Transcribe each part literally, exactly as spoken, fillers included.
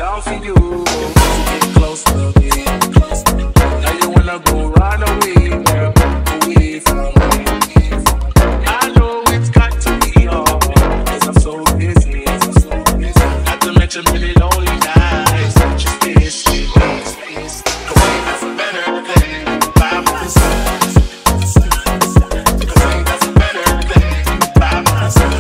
down for you. Get close to me. Now you wanna go run away, girl, away from me. I know it's got to be all, cause I'm so busy. Not to mention many lonely nights. Just this, this, this. Cause ain't nothing better than by my side. Cause ain't nothing better than by my side.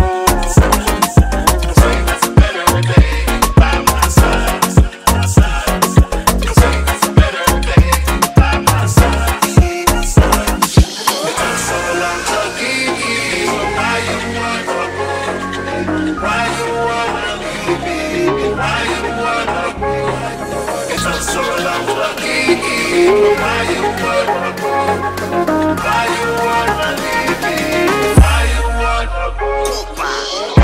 Cause ain't nothing better than by my side. Cause ain't nothing better than by my side. It's so long to give you. Why you wanna go? Why you wanna leave me? Why you wanna go? It's so long to give you. Why you wanna go? Why you wanna leave me? Why you wanna go?